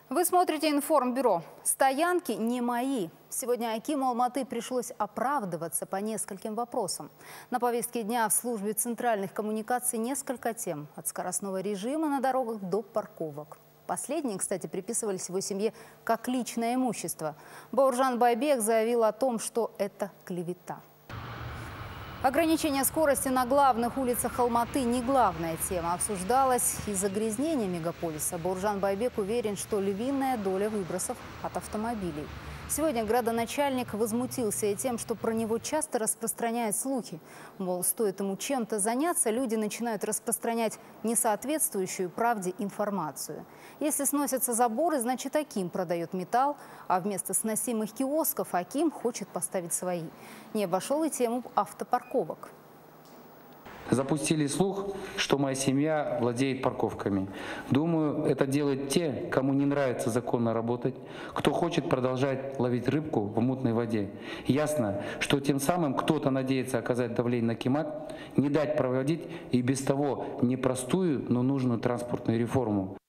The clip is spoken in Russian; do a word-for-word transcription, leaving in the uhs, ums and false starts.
Вы смотрите Информбюро. Стоянки не мои. Сегодня Акиму Алматы пришлось оправдываться по нескольким вопросам. На повестке дня в службе центральных коммуникаций несколько тем. От скоростного режима на дорогах до парковок. Последние, кстати, приписывались его семье как личное имущество. Бауыржан Байбек заявил о том, что это клевета. Ограничение скорости на главных улицах Алматы не главная тема. Обсуждалась и загрязнение мегаполиса. Бауыржан Байбек уверен, что львиная доля выбросов от автомобилей. Сегодня градоначальник возмутился и тем, что про него часто распространяют слухи. Мол, стоит ему чем-то заняться, люди начинают распространять несоответствующую правде информацию. Если сносятся заборы, значит Аким продает металл, а вместо сносимых киосков Аким хочет поставить свои. Не обошел и тему автопарковок. Запустили слух, что моя семья владеет парковками. Думаю, это делают те, кому не нравится законно работать, кто хочет продолжать ловить рыбку в мутной воде. Ясно, что тем самым кто-то надеется оказать давление на Акимат, не дать проводить и без того непростую, но нужную транспортную реформу.